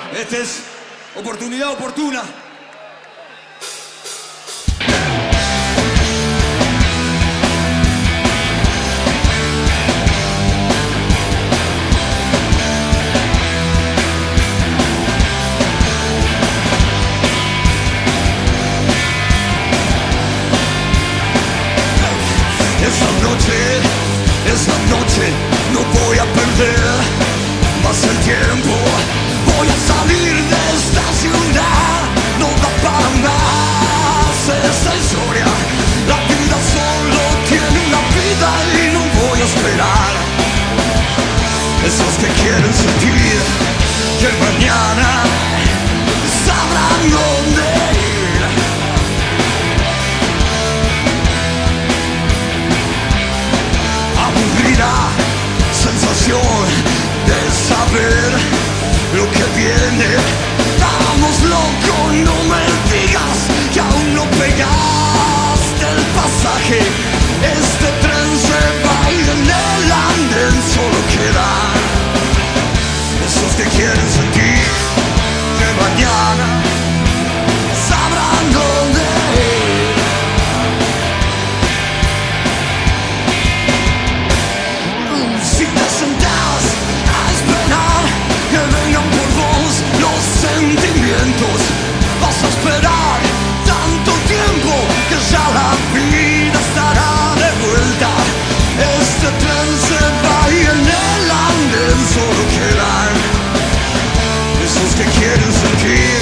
Esta es oportunidad oportuna. Esta noche no voy a perder más el tiempo. Voy a salir de esta ciudad. No da para más esta historia. La vida solo tiene una vida y no voy a esperar. Esos que quieren sentir que mañana sabrán dónde ir. Aburrida sensación de saber lo que viene. Vamos loco, no me digas que aún no pegaste el pasaje. Este tren se va a ir en el andén, solo quedan esos que quieren sentir que mañana sabrán dónde ir. Si te sentás a esperar que vengan por vos los sentimientos, vas a esperar tanto tiempo que ya la vida estará de vuelta. Este tren se va y en el andén solo quedan esos que quieren sentir